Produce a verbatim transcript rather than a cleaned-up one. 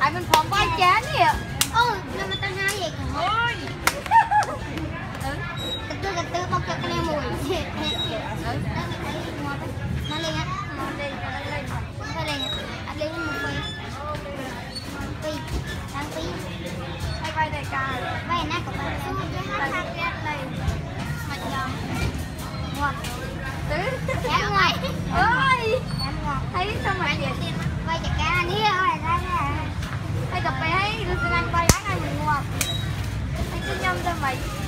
Tại mình phòng vai chán gì ạ. Ừ, nhưng mà tao hai vậy cả. Ôi. Từ từ từ bọc cho cái này mùi. Ừ. Nó lên á. Nó lên, nó lên. Nó lên á. Anh lên một phê. Phê. Đang phê. Hay vai này cả. Vai này của bạn xuống cái hát hát ghét này. mặt giòn. Ngọt. Tứ. Em ngoài. Ơi. Em ngọt. Thấy sao mà vậy? Vai chả cá ní ơi ra ra. Hay cà phê hay, tôi sẽ ăn vai lá này mình ngọt. Hay cứ nhâm cho mày.